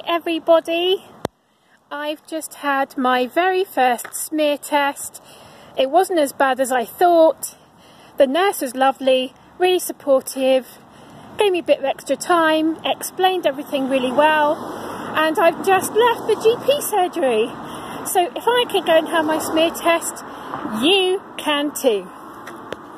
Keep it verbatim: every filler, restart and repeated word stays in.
everybody. I've just had my very first smear test. It wasn't as bad as I thought. The nurse was lovely, really supportive, gave me a bit of extra time, explained everything really well, and I've just left the G P surgery. So if I can go and have my smear test, you can too.